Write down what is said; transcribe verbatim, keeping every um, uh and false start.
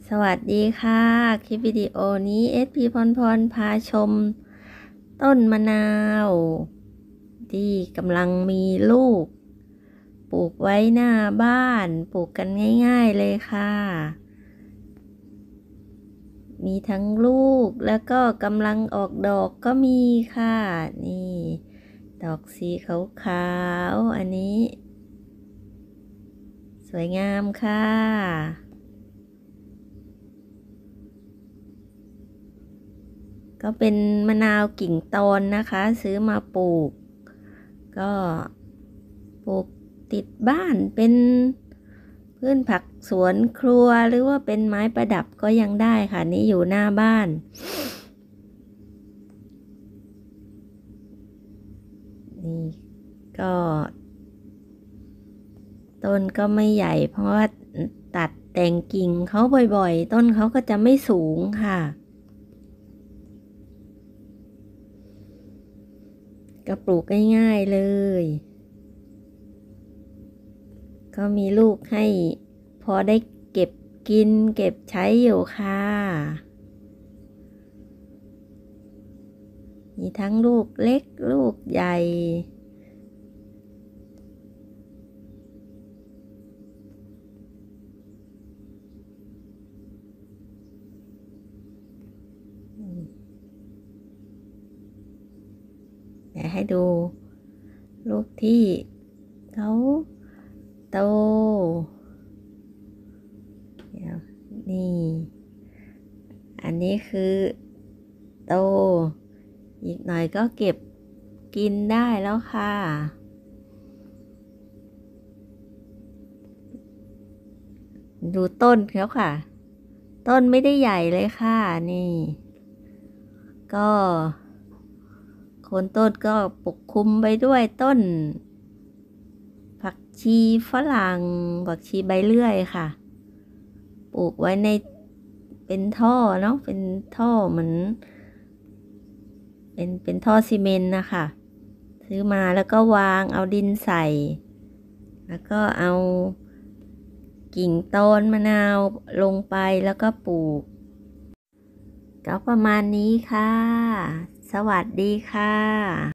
สวัสดีค่ะคลิปวิดีโอนี้ เอส พี พรพรพาชมต้นมะนาวที่กำลังมีลูกปลูกไว้หน้าบ้านปลูกกันง่ายๆเลยค่ะมีทั้งลูกแล้วก็กำลังออกดอกก็มีค่ะนี่ดอกสีขาวๆอันนี้สวยงามค่ะก็เป็นมะนาวกิ่งตอนนะคะซื้อมาปลูกก็ปลูกติดบ้านเป็นพืชผักสวนครัวหรือว่าเป็นไม้ประดับก็ยังได้ค่ะนี่อยู่หน้าบ้านนี่ก็ต้นก็ไม่ใหญ่เพราะว่าตัดแต่งกิ่งเขาบ่อยๆต้นเขาก็จะไม่สูงค่ะก็ปลูกง่ายๆเลยก็มีลูกให้พอได้เก็บกินเก็บใช้อยู่ค่ะมีทั้งลูกเล็กลูกใหญ่เดี๋ยวให้ดูลูกที่เขาโตเดี๋ยวนี่อันนี้คือโตอีกหน่อยก็เก็บกินได้แล้วค่ะดูต้นเขาค่ะต้นไม่ได้ใหญ่เลยค่ะนี่ก็โคนต้นก็ปกคลุมไปด้วยต้นผักชีฝรั่งผักชีใบเลื่อยค่ะปลูกไว้ในเป็นท่อเนาะเป็นท่อเหมือนเป็นเป็นท่อซีเมนต์นะคะซื้อมาแล้วก็วางเอาดินใส่แล้วก็เอากิ่งต้นมะนาวลงไปแล้วก็ปลูกก็ประมาณนี้ค่ะสวัสดีค่ะ